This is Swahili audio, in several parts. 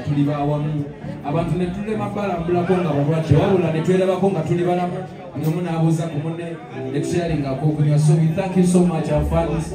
tuli bawamu abantu ne tulema balambulako nga balwadde wabula ne twerabako nga tuli balamu ng'omu n'abuuza ku munne ne tusharingako okunywa. So we thank you so much our fans.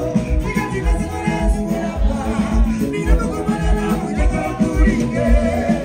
Yeah.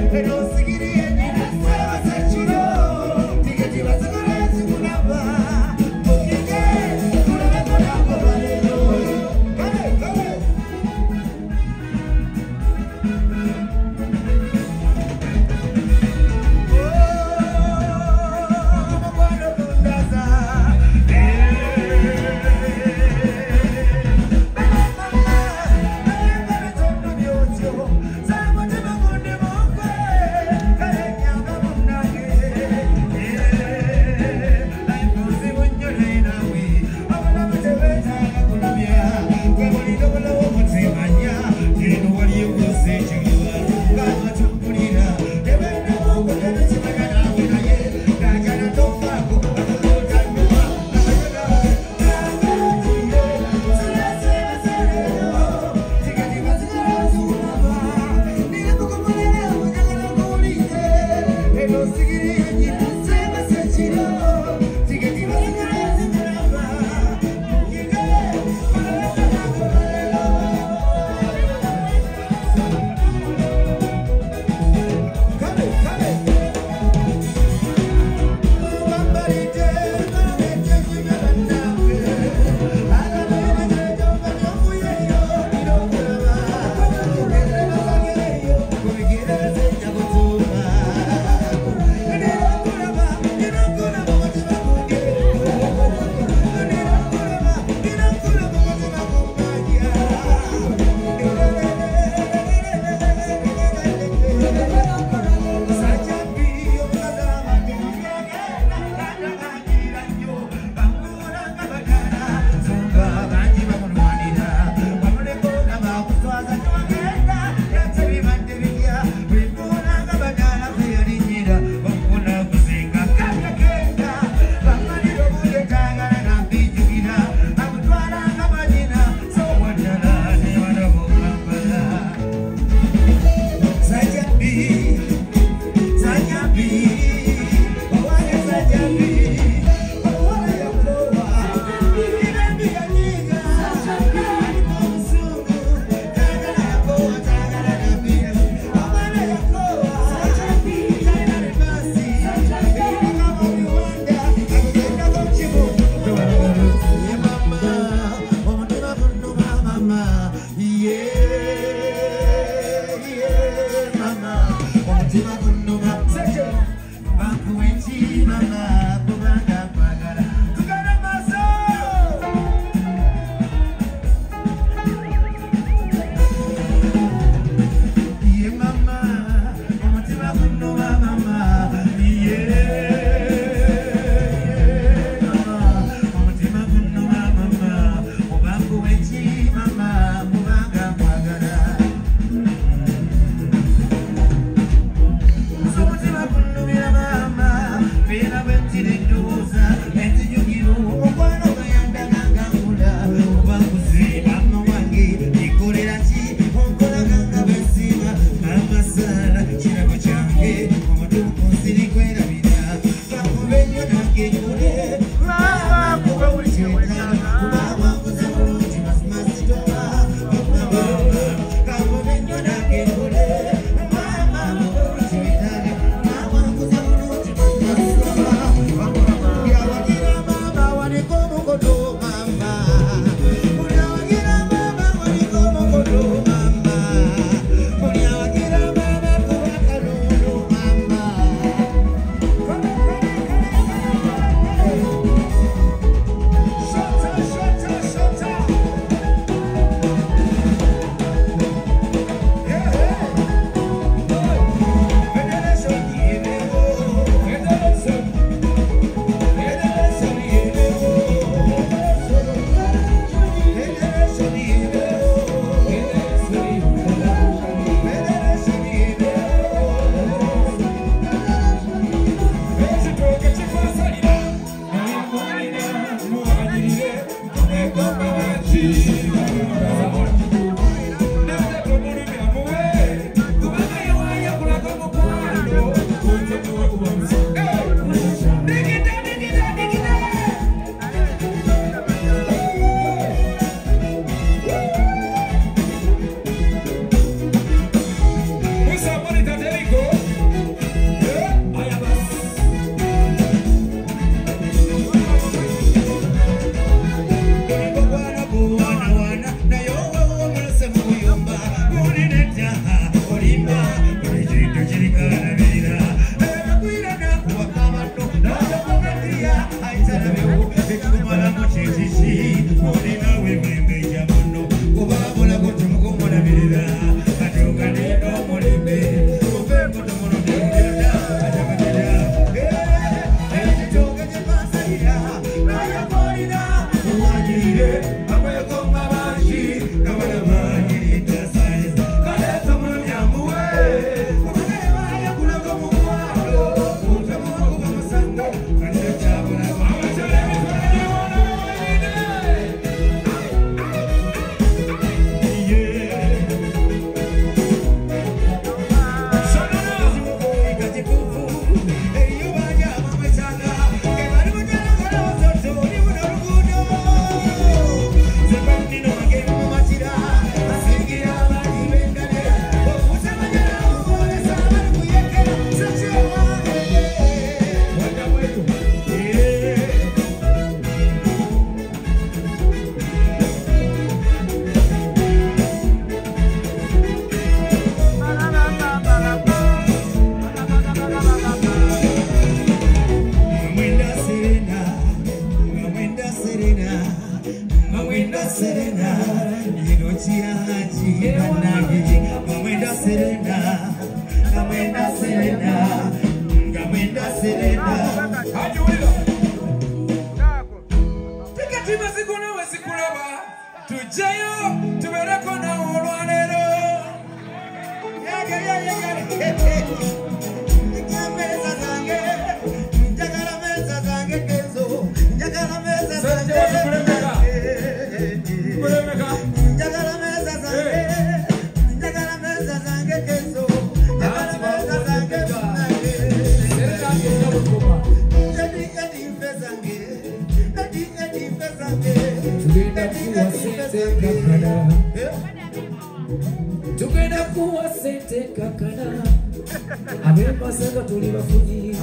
mama, mama. Omutima gunnuma, bakuwenchi mama, kubanga kwagala. Tugana maaso. Mama, omutima gunnuma mama, Tukenda kuwa sente kakana Abemba sanga tuliba fuji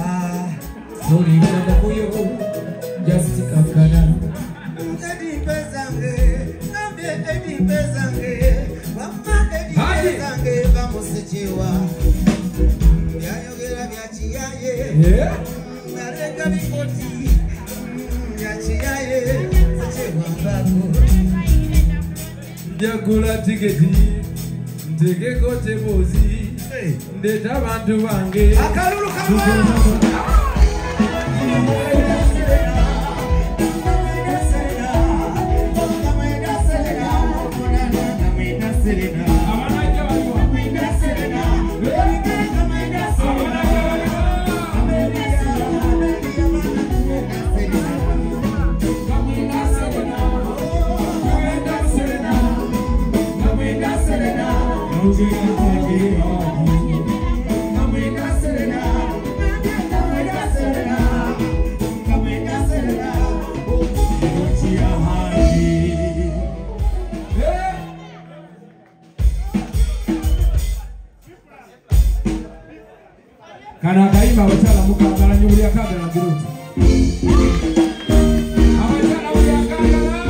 Tuliba kuyo Just kakana Jadi bezange Nambe Jakula tiketi ndege kote bozi ndeta bantu bange akalulu kama kana kaimba abakyala mukagala nyumuli akagala giruti abakyala muli akagala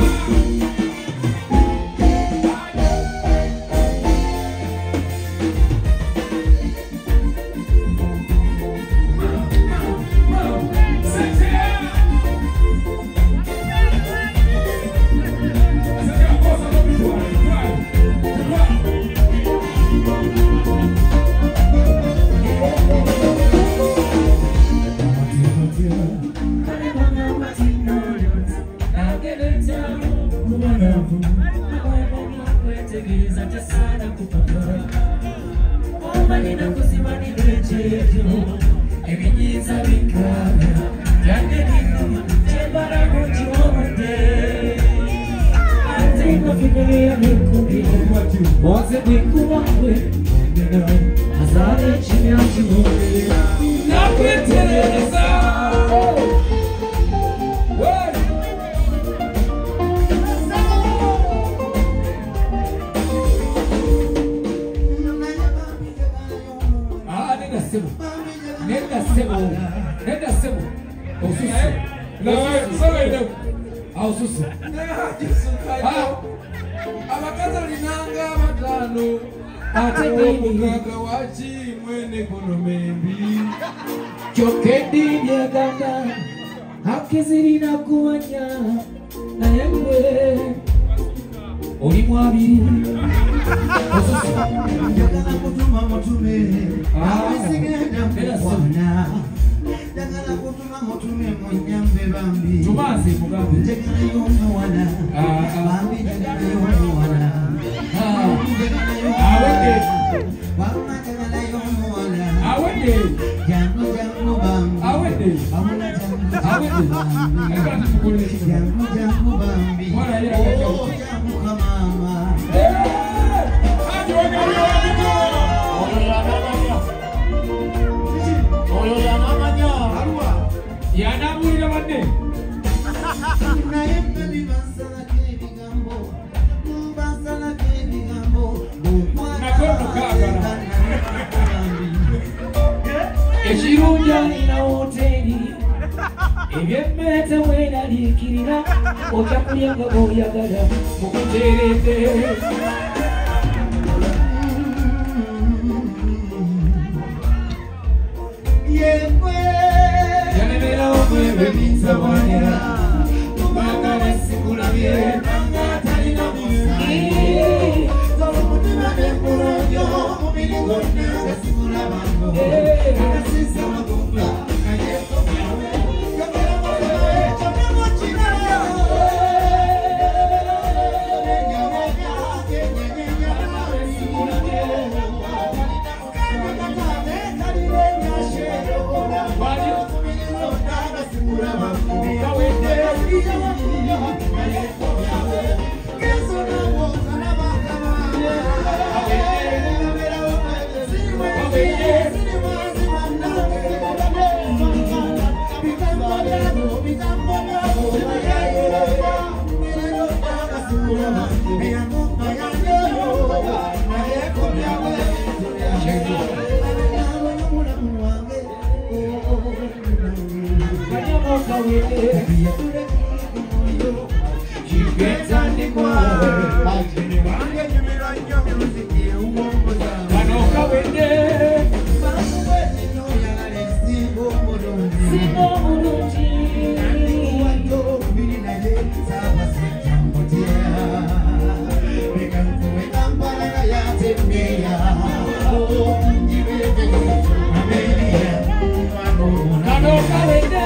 ndiko Ajini wange nyumira nnyo muziki uwongoza kano kawedde Makuwezi n'oyagala ekisinga omulungi singa omulungi Wadde obubiri naye Ssaabasajja mutya Leka nkuwe Kampala naye ate mmeeya Njibede Amelia kano kawedde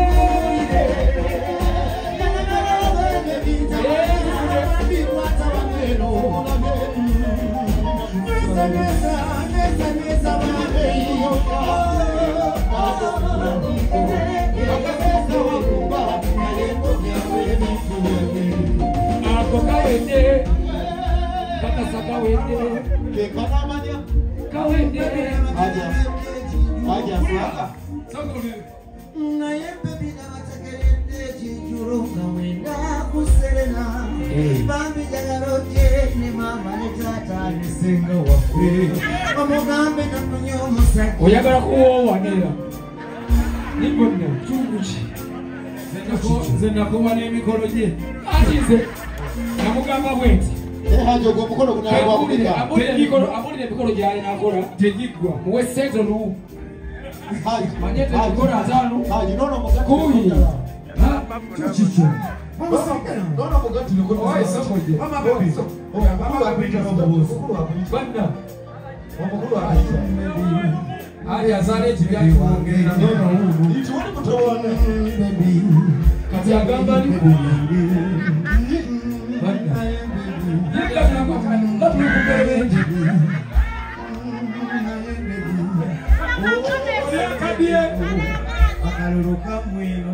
ako kawedde kakasa kawedde kawedde naye bebi nabategeredde ekijjulo nga wenda kuserena bambi jagala otye ne maama ne taata ne senga waffe omugambe nafunye omusajja oyagala kuwoowanira nibonna kyunguki nze nakuba n'emikolo gye ati nze namugamba bwe nti abulira emikolo gyalina akola tegiggwa muwe sente oluwu manyete emikolo 5 kuyi kikyo banna ali azaala ekibyakibongerera kati agamba liku gatulikubeebenje akabye akalulu kamweno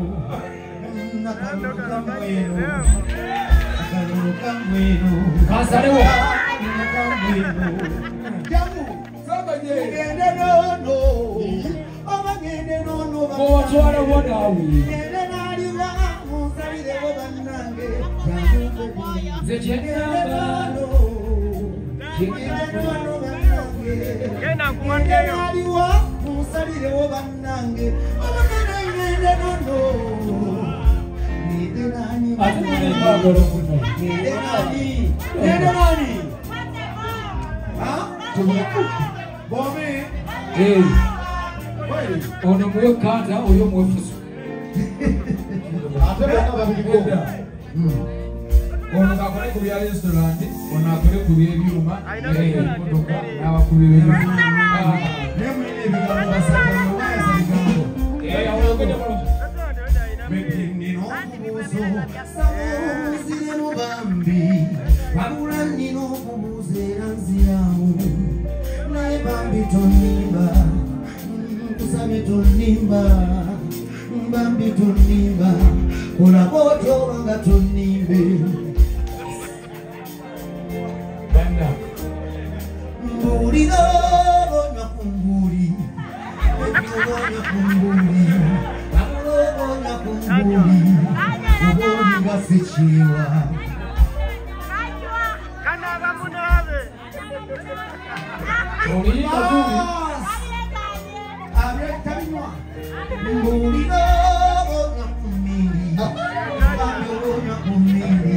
kansalewo bwotwala bonaawe nze kyengamba ate munekwagala muno ono muwe kanta oyo mwefuso ono kakole ku bya restaurant ono akole ku by'ebyuma emotoka n'abakubi b'ebyuma Bambi tonimba olaboto wanga tonimbe banda mbulira bonya kumbuli bonya kumbuli bonya kumbuli bonya gasechiwa kana bamunabe oli kakubi abetanywa mbulira bonya kumbuli bonya kumbuli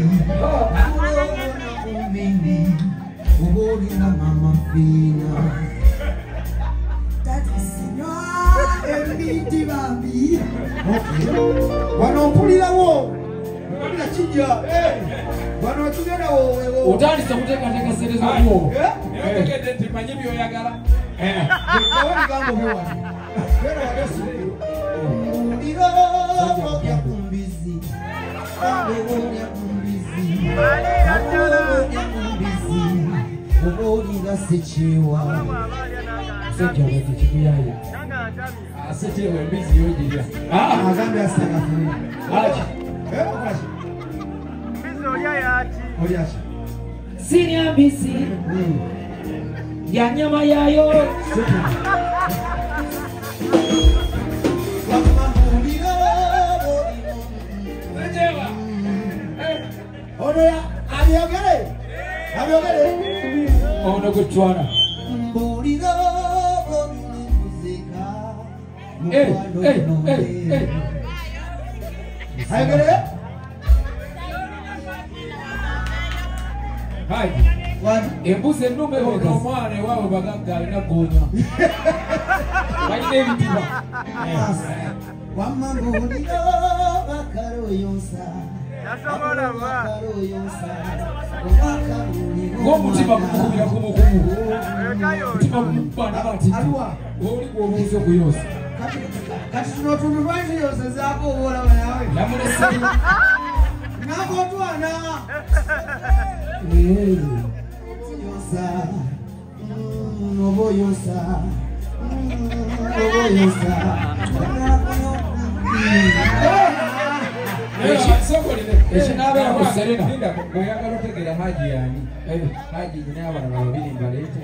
Ubolina mama fina Tati signor Eliti bambi Wano mpulira wo Mpulira kijja Wano tugenda wo otandise kuteekateeka sente z'okuwo nayotegedde nti manyi byoyagala Wawali gambo bwewali Wera wadesu Mbulira bonya kumbizi Bonya kumbizi Bonya sechiwa musajja wati kikuyaye asetewe embizi yogirya agambe asanga funa aki okashi mbizo yayati oliashi sirya mbisi ya nyama yayo ono gutwana Haji. Embuzi ennume omwana ewaabwe bagagga alina goonya. Balina ebitiba. Wamma ng'olina bakaroyonsa. ng'omutima gukubira kumukumu. Mutima gumubana bati. Oli gw'obuuza okuyonsa. Kati tuno tuntu lwaki yosezaako oboolaba nawe. Yamulese. N'akotwana. Yonsa. Obo yonsa. Obo yonsa. Ekinabeera ku Serena. Oyagala otegera Haji yani. Haji nyina abalala babiri mbaleete.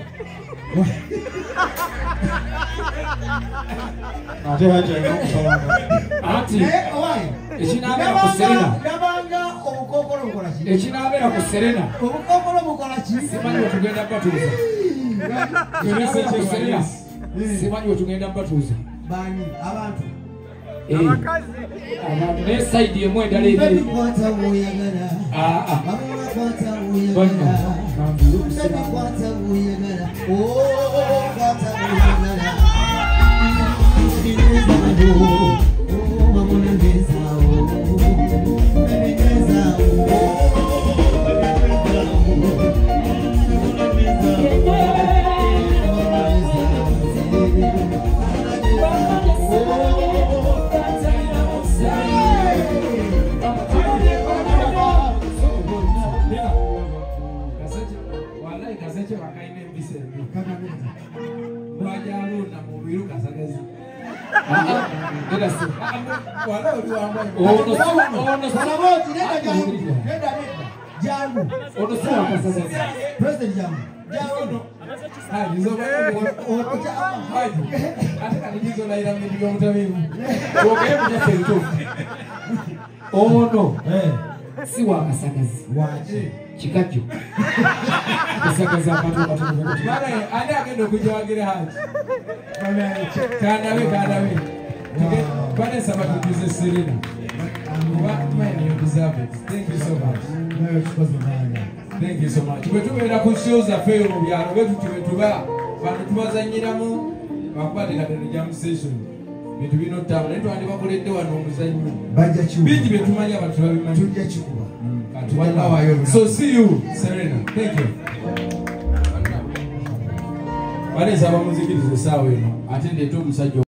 Ate Haji alina okusobola. Anti ekinabeera ku Serena. Nabanga obukookolo bukola ki? Ekinabeera ku Serena. Obukookolo bukola ki? Simanyi wetugenda batuuza. Ekinabeera ku Serena. Simanyi wetugenda batuuza. Bani abantu. Abakazi. Abantu naye sayidi emu endala ebiri. Kwata woyagala. Bamula kwata woyagala. Baby kwata woyagala. Oh, kwata woyagala. Neza wo. Oh, mamuna neza wo. Baby neza wo. President Jamu. Ono si wakasagazi kikajjo kusagaza abantu batono Ani agenda okujawagira Haji. Kandabe. Vanessa batujuze Serena. Man, you deserve it. Thank you so much. Thank you so much. Tubetubeera ku shows zaffe mu byalo betu tubetuba bantu tubazanyiramu bakwatira ddala jam session. Bintu bino ttamu naye twandibakoledde wano omuzannyo. Bajja kiwa. Bingi bye tumanyi abantu babimanyi. Tujja kikuba. So see you, Serena. Thank you. Vanessa abamuzikiriza essaawa eno ate ndeeta omusajja